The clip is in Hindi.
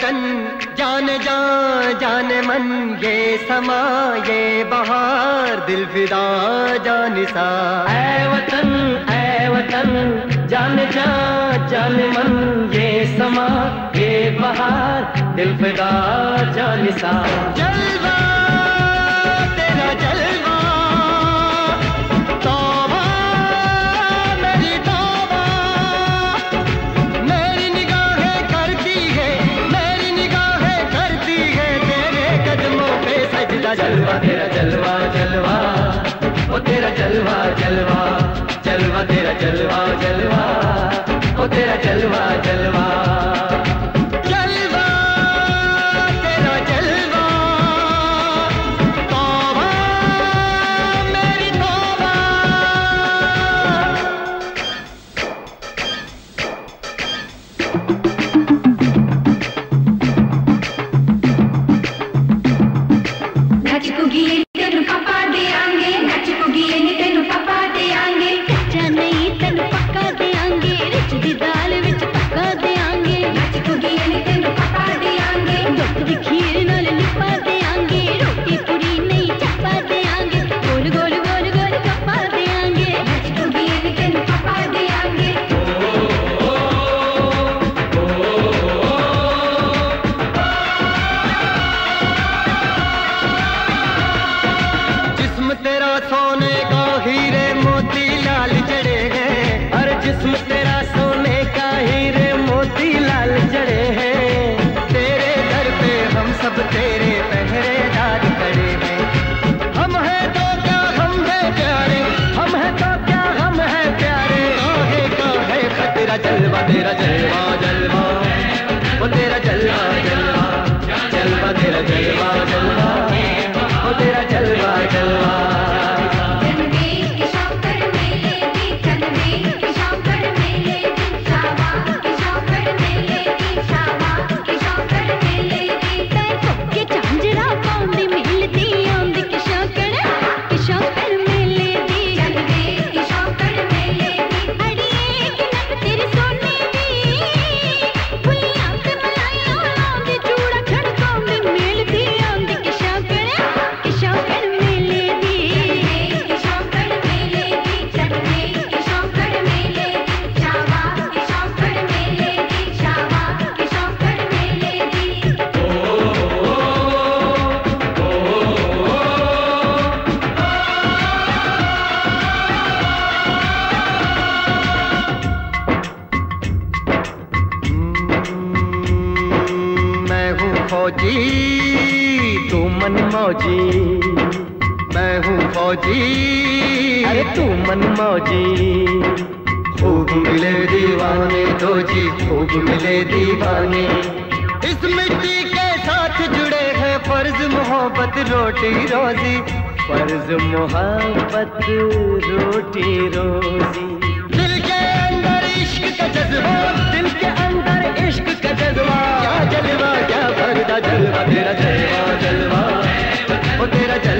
वतन जाने जान जाने मन, ये समा ये बहार दिल फिदा जानिसा। ऐ वतन जाने जान जाने मन, ये समा ये बहार दिल फिदा जानिसा। जलवा तेरा जलवा, तौबा मेरी तौबा, मेरी निगाहें करती है, मेरी निगाहें करती है तेरे कदमों पे सजदा। जलवा तेरा जलवा जलवा, ओ तेरा जलवा जलवा, जलवा तेरा जलवा जलवा, ओ तेरा जलवा जलवा। जलवा तेरा जलवा, तौबा मेरी तौबा। नचकुगी तेनु पापा दे आंगे, नचकुगी तेनु पापा दे आंगे, कच्चा नहीं तेनु पक्का दे आंगे, रिच दी दाल विच पक्का दे आंगे। नचकुगी तेनु पापा दे आंगे, दुख दी खीर नाल लिपा दे आंगे, रोटी पूरी नहीं चप्पा दे आंगे, गोल गोल गोल गोल गप्पा दे आंगे। नचकुगी तेनु पापा दे आंगे। जिस्म तेरा सोने का हीरे मोती लाल जड़े हैं, अरे जिस्म तेरा सोने का हीरे मोती लाल जड़े हैं। तेरे दर पे हम सब तेरे पहरेदार खड़े हैं। हम हैं तो क्या हम हैं प्यारे, हम हैं तो क्या हम हैं प्यारे। काहे का है खतरा, जलवा तेरा जलवा जलवा, ओ तेरा जलवा जलवा, जलवा तेरा जलवा जलवा, ओ तेरा जलवा जलवा। फौजी तू मन मौजी, मैं हूँ फौजी अरे तू मन मौजी। खूब मिले दीवाने दो जी, खूब मिले दीवाने। इस मिट्टी के साथ जुड़े हैं फर्ज मोहब्बत रोटी रोजी, फर्ज मोहब्बत रोटी रोजी। दिल के अंदर इश्क का जज्बा, दिल के अंदर इश्क का जज्बा। क्या जलवा क्या भरदा जलवा तेरा जलवा जलवा, ओ तेरा